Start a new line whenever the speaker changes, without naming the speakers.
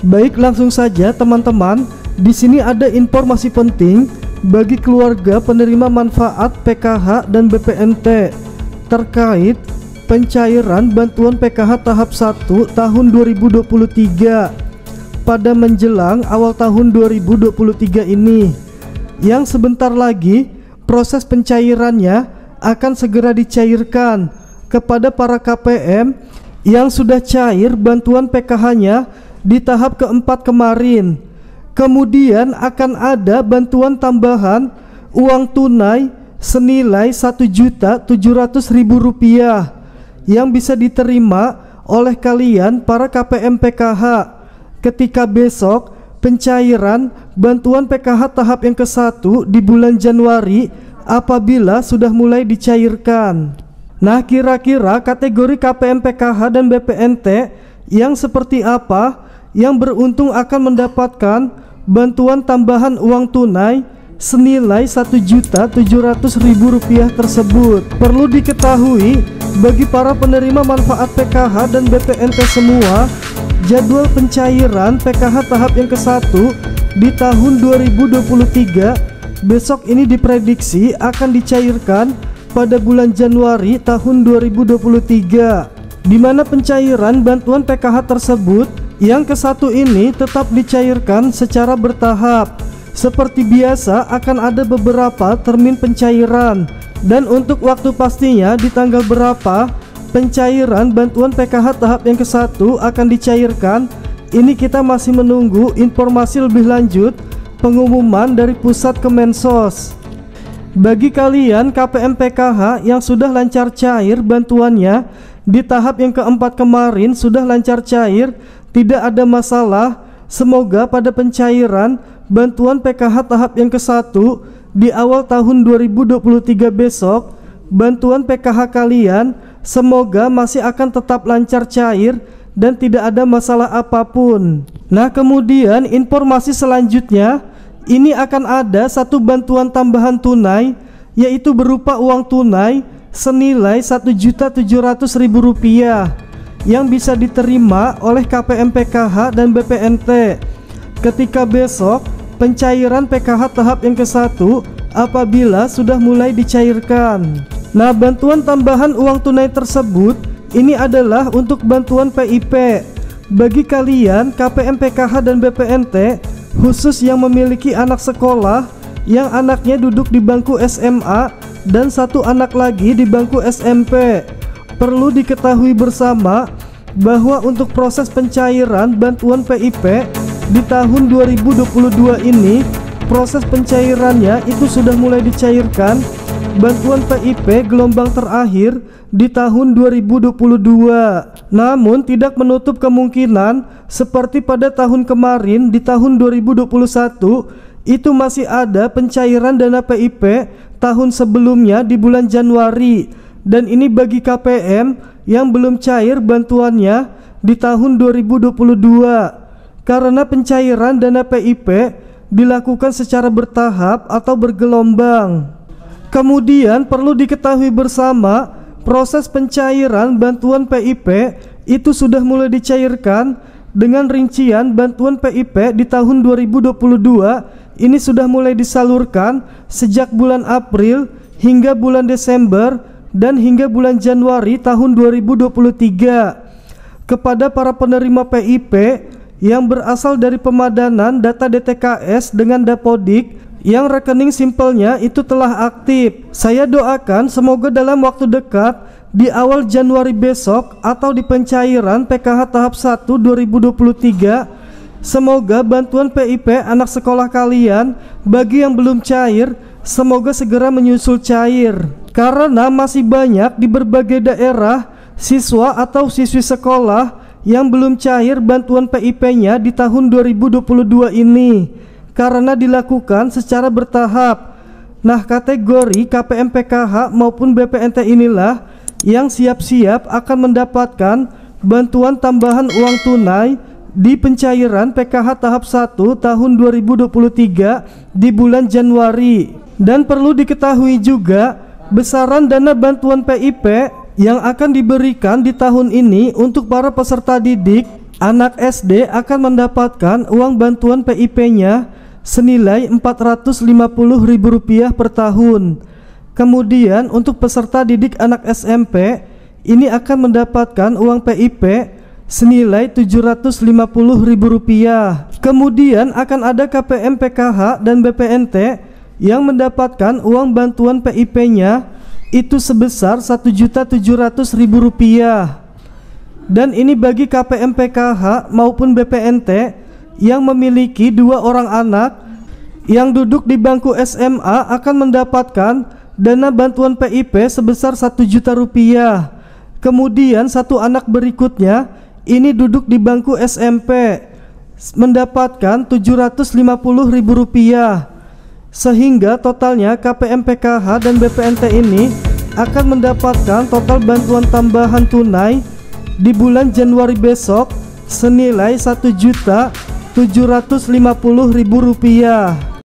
Baik, langsung saja teman-teman. Di sini ada informasi penting bagi keluarga penerima manfaat PKH dan BPNT terkait pencairan bantuan PKH tahap 1 tahun 2023 pada menjelang awal tahun 2023 ini, yang sebentar lagi proses pencairannya akan segera dicairkan kepada para KPM yang sudah cair bantuan PKH-nya di tahap keempat kemarin. Kemudian akan ada bantuan tambahan uang tunai senilai Rp1.700.000 yang bisa diterima oleh kalian para KPM PKH ketika besok pencairan bantuan PKH tahap yang ke-1 di bulan Januari apabila sudah mulai dicairkan. Nah, kira-kira kategori KPM PKH dan BPNT yang seperti apa yang beruntung akan mendapatkan bantuan tambahan uang tunai senilai Rp1.700.000 tersebut? Perlu diketahui bagi para penerima manfaat PKH dan BPNT semua, jadwal pencairan PKH tahap yang ke-1 di tahun 2023 besok ini diprediksi akan dicairkan pada bulan Januari tahun 2023, di mana pencairan bantuan PKH tersebut yang ke-1 ini tetap dicairkan secara bertahap. Seperti biasa akan ada beberapa termin pencairan, dan untuk waktu pastinya di tanggal berapa pencairan bantuan PKH tahap yang ke-1 akan dicairkan, ini kita masih menunggu informasi lebih lanjut pengumuman dari pusat Kemensos. Bagi kalian KPM PKH yang sudah lancar cair bantuannya di tahap yang keempat kemarin, sudah lancar cair, tidak ada masalah. Semoga pada pencairan bantuan PKH tahap yang ke-1 di awal tahun 2023 besok, bantuan PKH kalian semoga masih akan tetap lancar cair dan tidak ada masalah apapun. Nah, kemudian informasi selanjutnya, ini akan ada satu bantuan tambahan tunai, yaitu berupa uang tunai senilai Rp1.700.000 yang bisa diterima oleh KPM PKH dan BPNT ketika besok pencairan PKH tahap yang ke-1 apabila sudah mulai dicairkan. Nah, bantuan tambahan uang tunai tersebut ini adalah untuk bantuan PIP bagi kalian KPM PKH dan BPNT khusus yang memiliki anak sekolah yang anaknya duduk di bangku SMA dan satu anak lagi di bangku SMP. Perlu diketahui bersama bahwa untuk proses pencairan bantuan PIP di tahun 2022 ini, proses pencairannya itu sudah mulai dicairkan bantuan PIP gelombang terakhir di tahun 2022. Namun tidak menutup kemungkinan seperti pada tahun kemarin di tahun 2021 itu masih ada pencairan dana PIP tahun sebelumnya di bulan Januari. Dan ini bagi KPM yang belum cair bantuannya di tahun 2022, karena pencairan dana PIP dilakukan secara bertahap atau bergelombang. Kemudian perlu diketahui bersama, proses pencairan bantuan PIP itu sudah mulai dicairkan dengan rincian bantuan PIP di tahun 2022 ini sudah mulai disalurkan sejak bulan April hingga bulan Desember dan hingga bulan Januari tahun 2023 kepada para penerima PIP yang berasal dari pemadanan data DTKS dengan Dapodik yang rekening simpelnya itu telah aktif. Saya doakan semoga dalam waktu dekat di awal Januari besok atau di pencairan PKH tahap 1 2023, semoga bantuan PIP anak sekolah kalian bagi yang belum cair semoga segera menyusul cair. Karena masih banyak di berbagai daerah siswa atau siswi sekolah yang belum cair bantuan PIP-nya di tahun 2022 ini karena dilakukan secara bertahap. Nah, kategori KPM PKH maupun BPNT inilah yang siap-siap akan mendapatkan bantuan tambahan uang tunai di pencairan PKH tahap 1 tahun 2023 di bulan Januari. Dan perlu diketahui juga, besaran dana bantuan PIP yang akan diberikan di tahun ini untuk para peserta didik Anak SD akan mendapatkan uang bantuan PIP-nya senilai Rp450.000 per tahun. Kemudian untuk peserta didik anak SMP ini akan mendapatkan uang PIP senilai Rp750.000. Kemudian akan ada KPM PKH dan BPNT yang mendapatkan uang bantuan PIP-nya itu sebesar Rp1.700.000. Dan ini bagi KPM PKH maupun BPNT yang memiliki 2 orang anak yang duduk di bangku SMA akan mendapatkan dana bantuan PIP sebesar Rp1.000.000. Kemudian satu anak berikutnya ini duduk di bangku SMP mendapatkan Rp750.000. Sehingga totalnya KPM PKH dan BPNT ini akan mendapatkan total bantuan tambahan tunai di bulan Januari besok senilai Rp1.750.000.